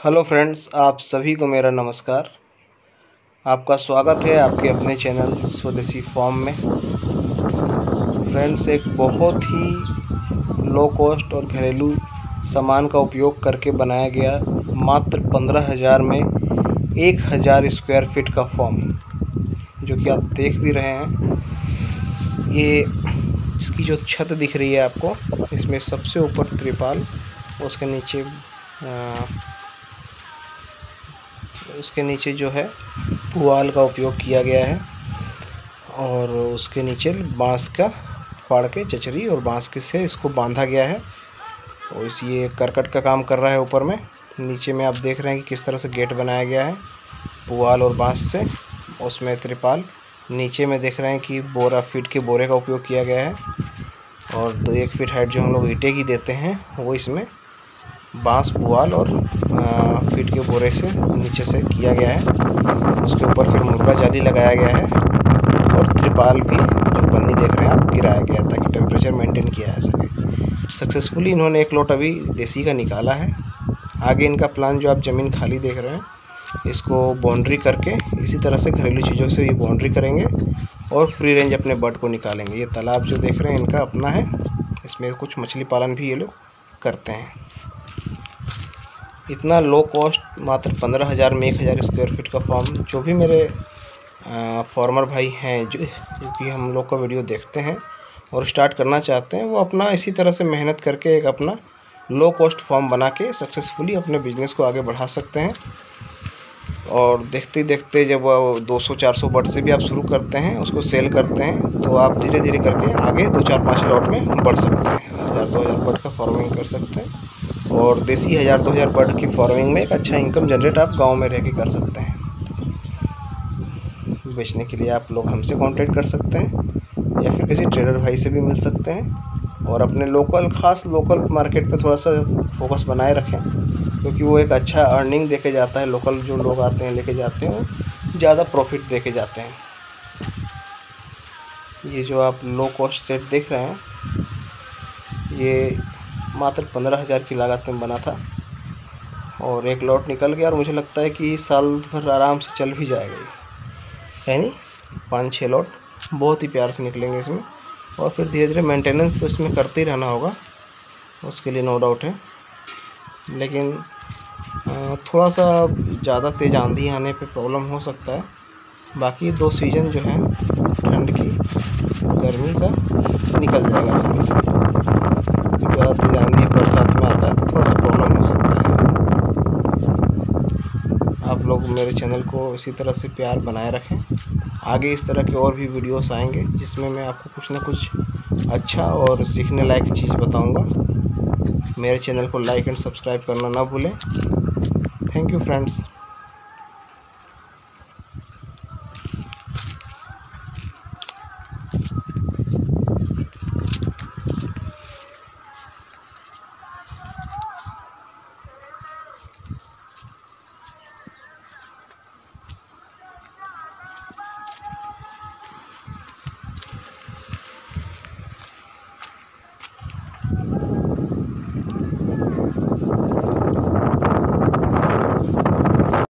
Hello friends, आप सभी को मेरा नमस्कार। आपका स्वागत है आपके अपने चैनल स्वदेशी फार्म में। फ्रेंड्स, एक बहुत ही लो कॉस्ट और घरेलू सामान का उपयोग करके बनाया गया मात्र 15,000 में 1,000 स्क्वायर फीट का फार्म, जो कि आप देख भी रहे हैं। ये इसकी जो छत दिख रही है आपको, इसमें सबसे ऊपर त्रिपाल, उसके नीचे जो है पुआल का उपयोग किया गया है और उसके नीचे बांस का फाड़ के चचरी और बांस के से इसको बांधा गया है। और ये करकट का काम कर रहा है ऊपर में। नीचे में आप देख रहे हैं कि किस तरह से गेट बनाया गया है पुआल और बांस से, उसमें त्रिपाल। नीचे में देख रहे हैं कि फीट के बोरे का उपयोग किया गया है और 1 फीट हाइट जो हम लोग ईंटें की देते हैं वो इसमें बांस पुआल और फीट के बोरे से नीचे से किया गया है। उसके ऊपर फिर मुर्गा जाली लगाया गया है और त्रिपाल भी, जो पन्नी देख रहे हैं आप, गिराया गया है ताकि टेम्परेचर मेंटेन किया जा सके। सक्सेसफुली इन्होंने 1 लॉट अभी देसी का निकाला है। आगे इनका प्लान, जो आप ज़मीन खाली देख रहे हैं, इसको बाउंड्री करके इसी तरह से घरेलू चीज़ों से ये बाउंड्री करेंगे और फ्री रेंज अपने बर्ड को निकालेंगे। ये तालाब जो देख रहे हैं इनका अपना है, इसमें कुछ मछली पालन भी ये लोग करते हैं। इतना लो कॉस्ट, मात्र 15,000 में 1,000 स्क्वायर फीट का फार्म, जो भी मेरे फार्मर भाई हैं जो कि हम लोग का वीडियो देखते हैं और स्टार्ट करना चाहते हैं, वो अपना इसी तरह से मेहनत करके एक अपना लो कॉस्ट फार्म बना के सक्सेसफुली अपने बिजनेस को आगे बढ़ा सकते हैं। और देखते देखते जब 200-400 बर्ड से भी आप शुरू करते हैं, उसको सेल करते हैं, तो आप धीरे धीरे करके आगे 2-4-5 लॉट में बढ़ सकते हैं। 1,000-2,000 बर्ड का फार्मिंग कर सकते हैं और देसी 1,000-2,000 बर्ड की फार्मिंग में एक अच्छा इनकम जनरेट आप गांव में रह के कर सकते हैं। बेचने के लिए आप लोग हमसे कांटेक्ट कर सकते हैं या फिर किसी ट्रेडर भाई से भी मिल सकते हैं। और अपने खास लोकल मार्केट पे थोड़ा सा फोकस बनाए रखें, क्योंकि वो एक अच्छा अर्निंग देके जाता है। लोकल जो लोग आते हैं लेके जाते हैं, वो ज़्यादा प्रॉफिट देके जाते हैं। ये जो आप लो कॉस्ट सेट देख रहे हैं, ये मात्र 15,000 की लागत में बना था और 1 लॉट निकल गया। और मुझे लगता है कि साल भर आराम से चल भी जाएगा ये, यानी 5-6 लॉट बहुत ही प्यार से निकलेंगे इसमें। और फिर धीरे धीरे मेंटेनेंस तो इसमें करते ही रहना होगा, उसके लिए नो डाउट है। लेकिन थोड़ा सा ज़्यादा तेज़ आंधी आने पे प्रॉब्लम हो सकता है। बाकी 2 सीज़न जो है, ठंड की, गर्मी का, निकल जाएगा आसानी से। जो ज़्यादा तेज़ आंधी बरसात में आता है तो थोड़ा सा प्रॉब्लम हो सकता है। आप लोग मेरे चैनल को इसी तरह से प्यार बनाए रखें। आगे इस तरह के और भी वीडियोस आएंगे जिसमें मैं आपको कुछ ना कुछ अच्छा और सीखने लायक चीज़ बताऊंगा। मेरे चैनल को लाइक एंड सब्सक्राइब करना ना भूलें। Thank you friends.